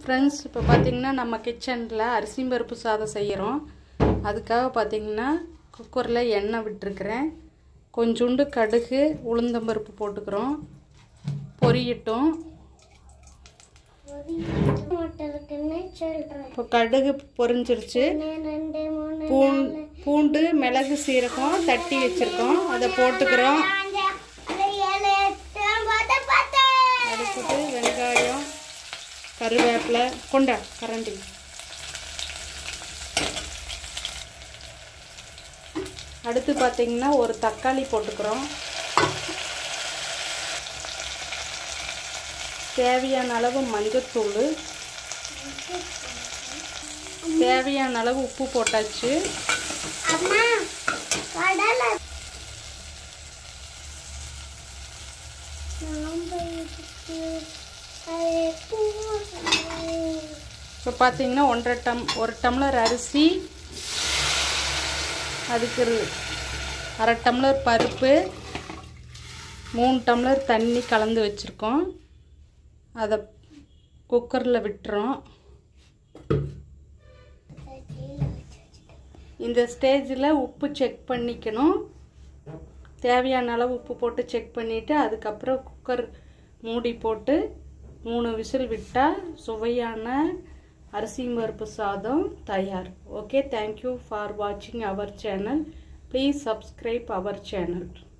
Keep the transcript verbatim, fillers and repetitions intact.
Friends இப்போ பாத்தீங்கன்னா நம்ம கிச்சன்ல அரிசி பருப்பு சாதம் செய்யறோம். அதுக்காக பாத்தீங்கன்னா குக்கர்ல எண்ணெய் விட்டுருக்கேன். கொஞ்சோண்டு கடுகு உளுந்தம் பருப்பு போட்டுக்கறோம். பொரியட்டும். இப்போ கடுகு பொரிஞ்சிருச்சு. பூண்டு மிளகு சீரகம் தட்டி வச்சிருக்கோம். அத போட்டுக்கறோம். அடுத்து வெங்காயம் கருவேப்பிலை கொண்டா கரண்டி அடுத்து பாத்தீங்கன்னா ஒரு தக்காளி போட்டுக்கறோம். தேவையான அளவு மஞ்சள் தூள் தேவையான அளவு உப்பு போட்டாச்சு. அம்மா கடலை இப்போ பாத்தீங்கன்னா ஒன்றரை டம் ஒரு டம்ளர் அரிசி அதுக்கு அரை டம்ளர் பருப்பு மூணு டம்ளர் தண்ணி கலந்து வச்சிருக்கோம். அத குக்கர்ல விட்டுறோம். இந்த ஸ்டேஜ்ல உப்பு செக் பண்ணிக்கணும். தேவையான அளவு உப்பு போட்டு செக் பண்ணிட்டு அதுக்கு அப்புறம் குக்கர் மூடி போட்டு மூணு விசில் விட்டா சுவையான அரிசி பருப்பு சாதம் தயார். Okay, thank you for watching our channel. Please subscribe our channel.